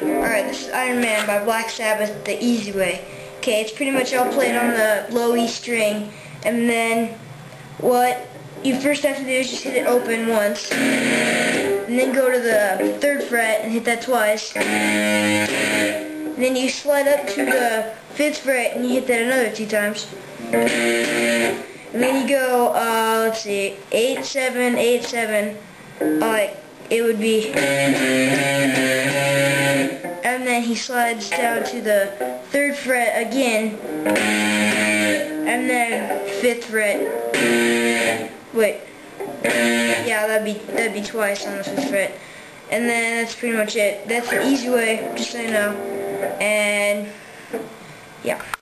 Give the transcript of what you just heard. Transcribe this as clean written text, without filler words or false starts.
Alright, this is Iron Man by Black Sabbath, the easy way. Okay, it's pretty much all played on the low E string, and then what you first have to do is just hit it open once, and then go to the 3rd fret and hit that twice, and then you slide up to the 5th fret and you hit that another 2 times. And then you go, let's see, 8, 7, 8, 7, it would be, and then he slides down to the 3rd fret again, and then 5th fret, wait, yeah, that'd be twice on the 5th fret, and then that's pretty much it. That's the easy way, just so you know, and yeah.